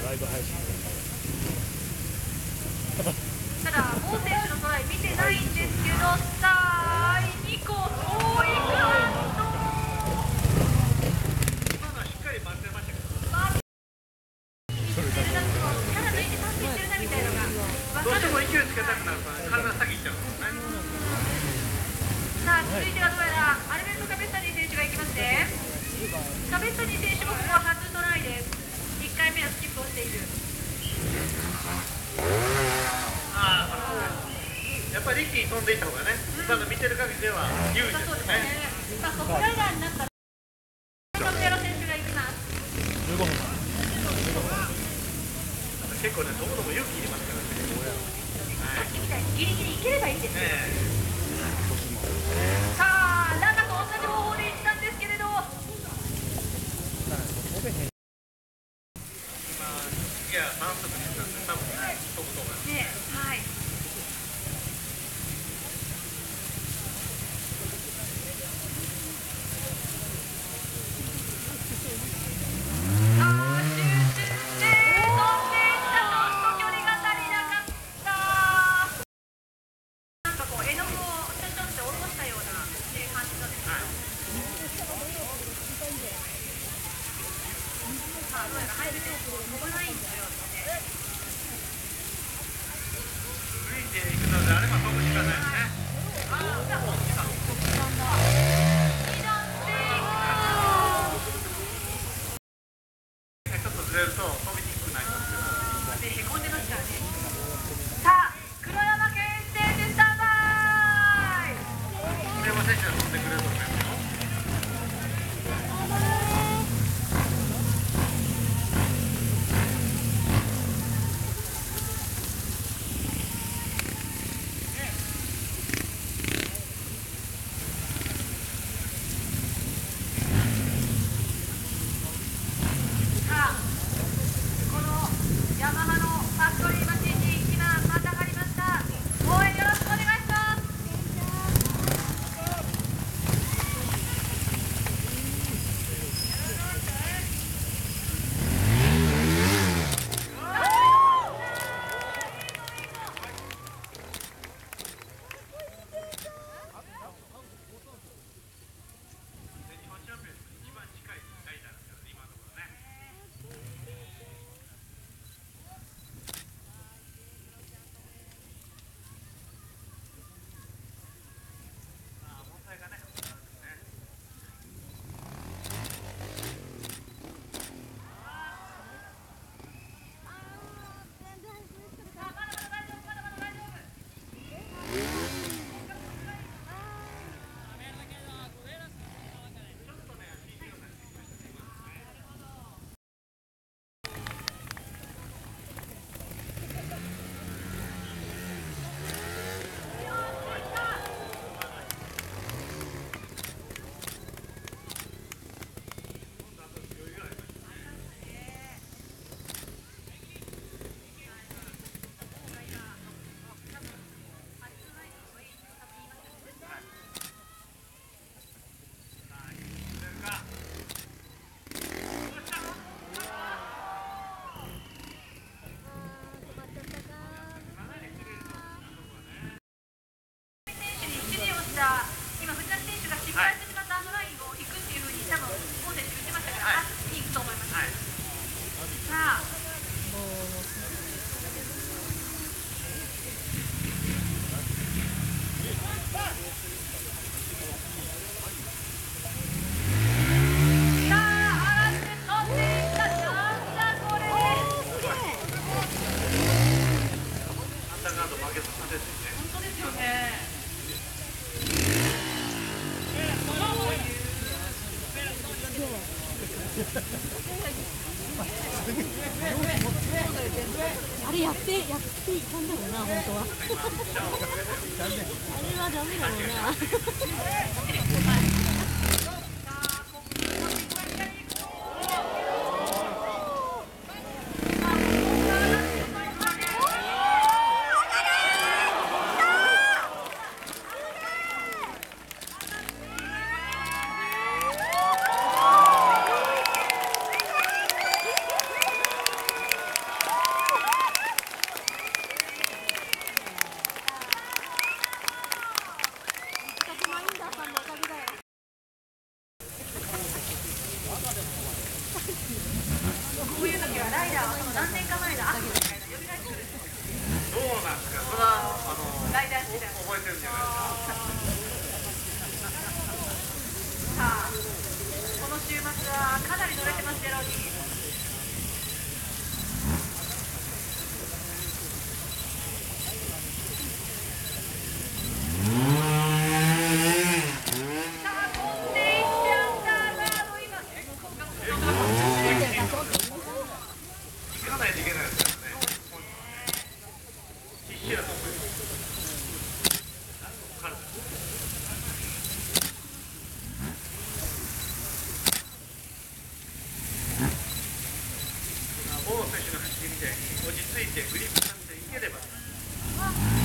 ライブ配信。 ただ、王選手のトライ見てないんですけど、さあ、2個、遠いか今のはしっかりバッテましたけど。どうしても勢いつけたくなると体先行っちゃうんですね。 さあ、続いてはどうやらアルベルト・カベッタニー選手がいきますね。カベッタニー選手もここは初トライです。1回目はスキップをしている。 ああ、やっぱり一気に飛んでいった方がね、今の見てる限りでは有利ですよね。 さあ、トップライダーになったらカメラ選手がいきます。 15分。 結構ね、どこどこ勇気いりますからね。 さっきみたいにギリギリいければいいですよ。 ねさあ、中と同じ方法でいったんですけれど、 今、次は反則してたんで、多分飛ぶと思います。 ね、はい。今、藤波選手が失敗してしまったあのラインを行くっていうふうに多分、王選手言ってましたから、あっちに行くと思います。さあ、 あれやっていたんだろうな、本当は。あれはダメだろうな。 さライダーはその何年か前の悪夢みたいな呼び出してくるんですよ。 どうなんですか、それはライダーしてたよ。 覚えてるんじゃないですか。 さあ、この週末はかなり乗れてます、ジェローニ。さあ、飛んでいってアンダーガード、今、結構ガッツリ行かないといけないですからね。必死だと思います。ボー選手の走りみたいに落ち着いてグリップさせていければ。